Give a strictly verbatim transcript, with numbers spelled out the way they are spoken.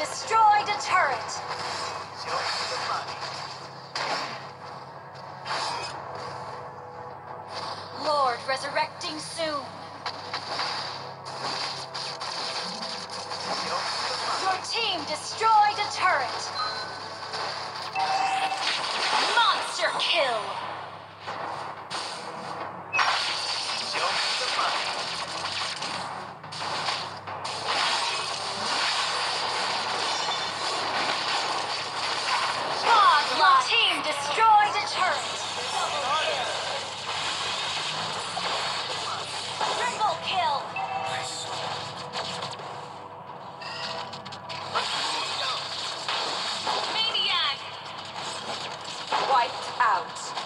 destroyed a turret. Lord resurrecting soon. Your team destroyed a turret. Monster kill. Your team destroyed a turret. Triple kill. Maniac. Wiped out.